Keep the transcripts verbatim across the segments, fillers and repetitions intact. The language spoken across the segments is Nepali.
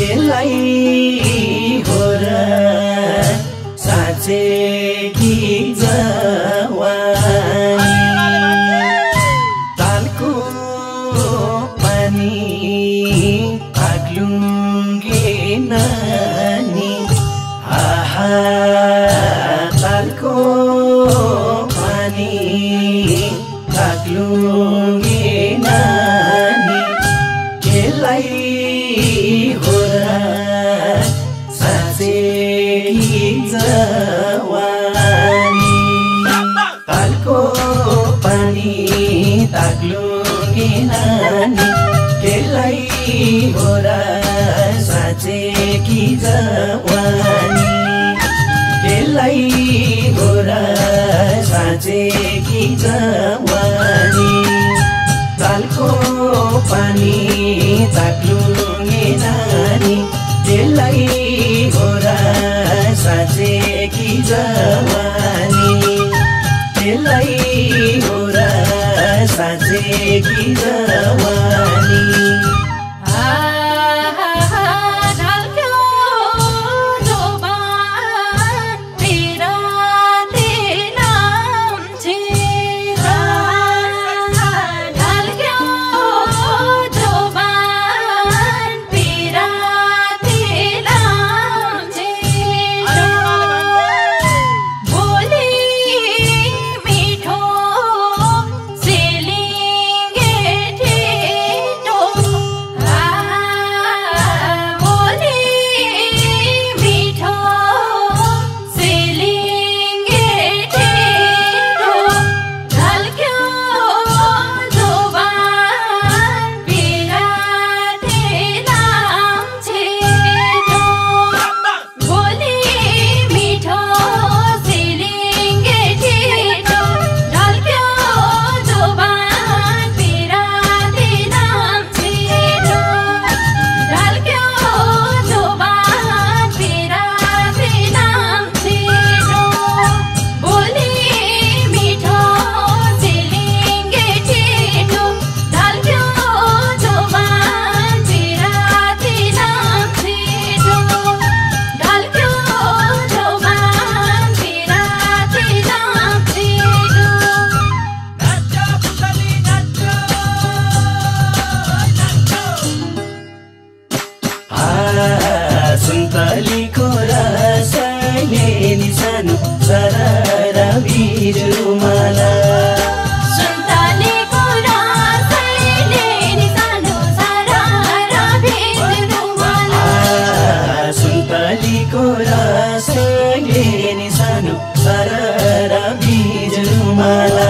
केलाई हो र साँचे कि जवानी तालको पानी आग्लुङ्गे नानी आहा तालको पानी आग्लुङ्गे नानी केलाई हो र साँचे कि जवानी तालको पानी ताग्लुङ्गे नानी केलाई हो र साँचे कि जवानी केलाई हो र साँचे कि जवानी तालको पानी ताग्लुङ्गे नानी केलाई हो र साँचे कि जवानी केलाई हो र साँचे कि जवानी सुन्तलीको रसले नि सानो सररा बिजुमाला सुन्तलीको रसले नि सानो सररा बिजुमाला सुन्तलीको रसले नि सानो सररा बिजुमाला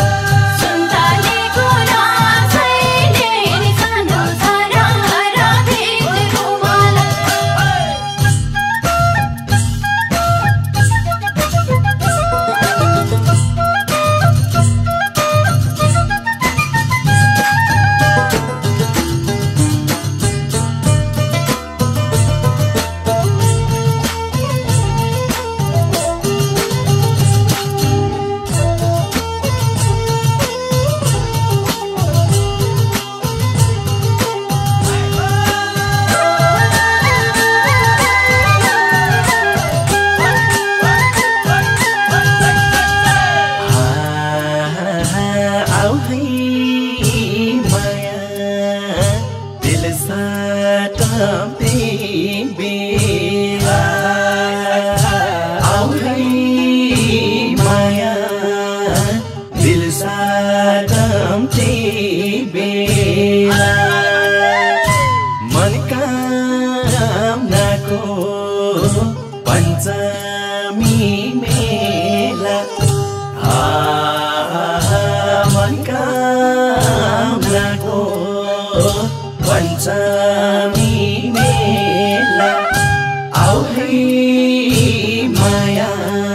पञ्चमी मेला मनकामनाको पञ्चमी मेला आऊ है माया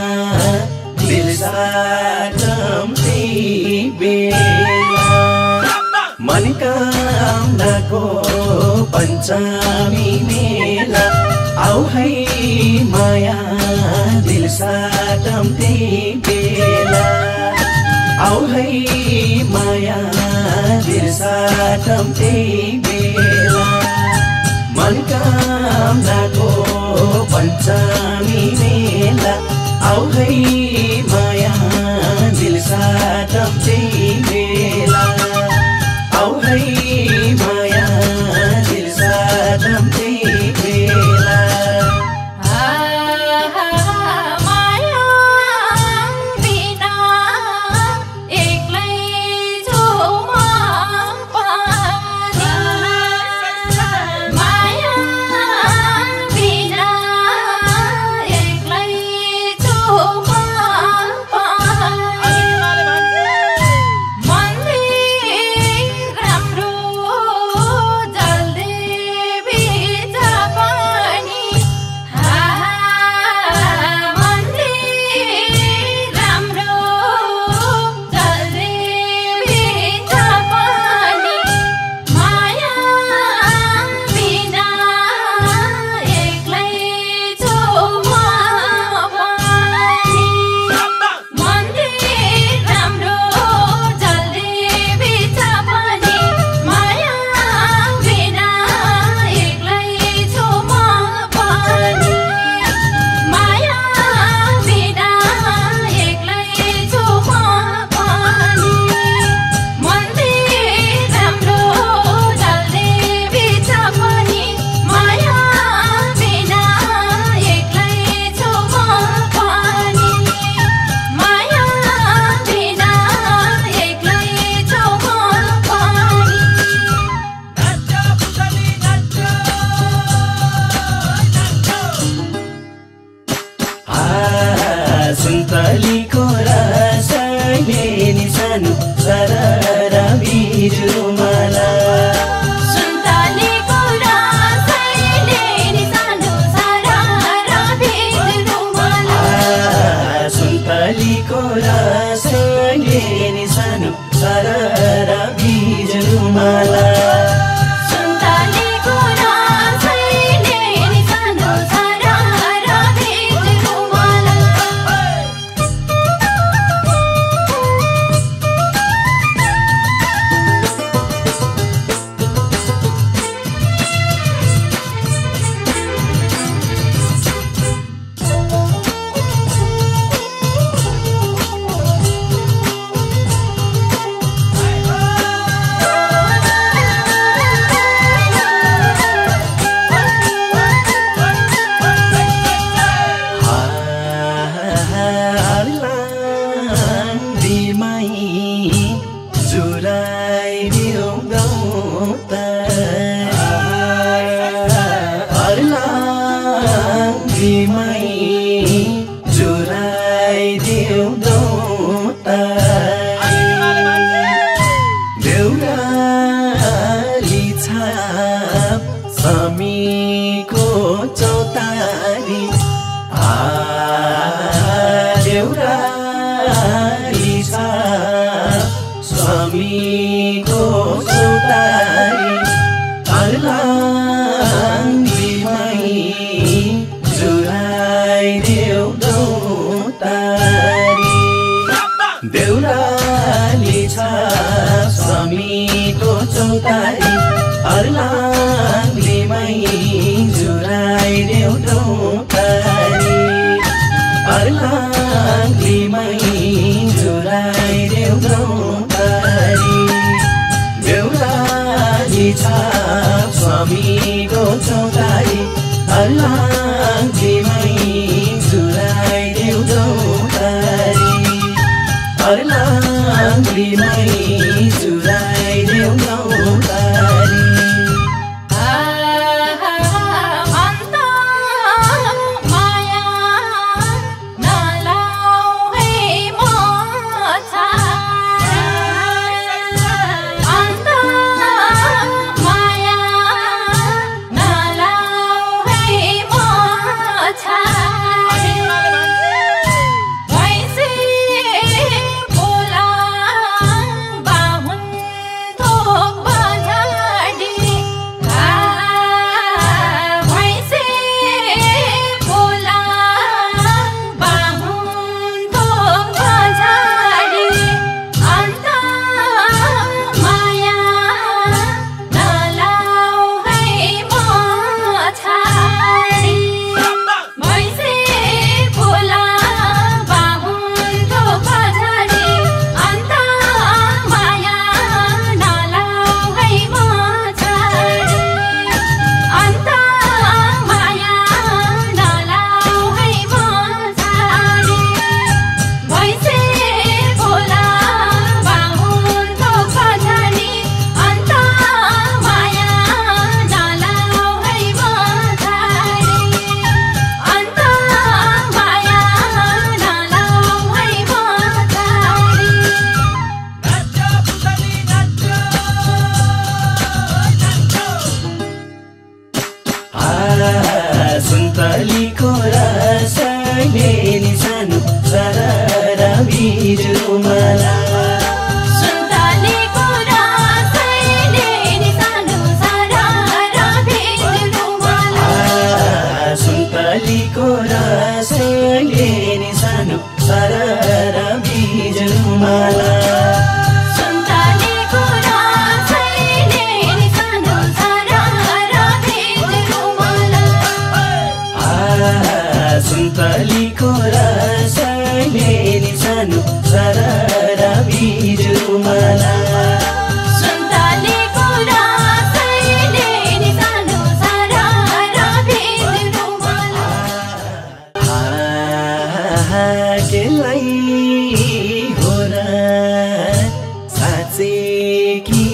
दिलसाटम त्यही बेला मनकामनाको पञ्चमी मेला आऊ है माया दिलसाटम त्यही बेला आऊ है माया दिलसाटम त्यही बेला मनका हाम्राको पञ्चमी मेला आऊ है माया दिल साटम्छे बेला आऊ है माया दिल साटम्छे बेला सुन्तलीको रसले नि सानो सररा बिजुमाला सुन्तलीको रसले नि सानो सररा बिजुमाला सुन्तलीको रसले नि सानो सररा बिजुमाला देउराली छाप समीको चौतारी आ देउराली छाप समीको चौतारी अर्लाङ्गीमै जुराइदेऊ गौतारी देउराली छाप समीको चौतारी अर्लाङ्गीमै जुराइदेऊ गौतारी अर्लाङ्गीमै जुराइदेऊ गौतारी देउराली छाप समीको चौतारी अर्लाङ्गीमै जुराइदेऊ गौतारी अर्लाङ्गीमै जुराइदेऊ गौतारी सुन्तलीको रसले नि सानो सरर बिजुमाला सुन्तलीको रसले नि सानो सरर बिजुमाला सुन्तलीको रसले नि सानो सरर बिजुमाला सुन्तलीको रसले नि सानो सरर बिजुमाला सुन्तलीको रसले नि सानो सरर बिजुमाला सुन्तलीको रसले नि सानो सरर बिजुमाला केलाई हो र साँच्चै कि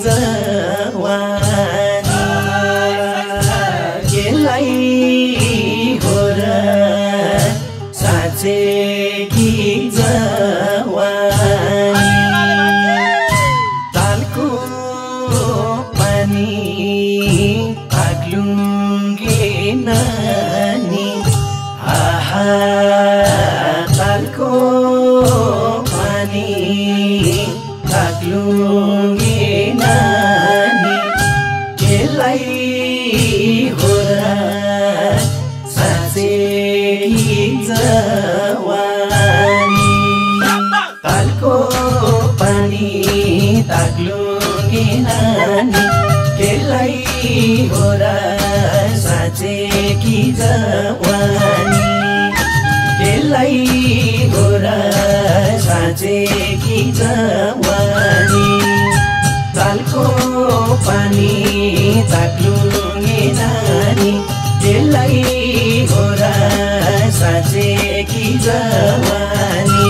जवानी केलाई हो र साँच्चै कि जवानी तालको पानी आग्लुङ्गे नानी आहा तालको पानी आग्लुङ्गे नानी केलाई हो र साँच्चै कि जवानी तालको पानी ताग्लुङ्गे नानी केलाई हो र साँच्चै कि जवानी केलाई हो र साँच्चै कि जवानी तालको पानी ताग्लुङ्गे नानी केलाई हो र साँच्चै कि जवानी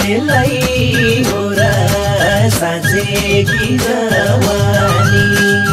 केलाई हो र साँच्चै कि जवानी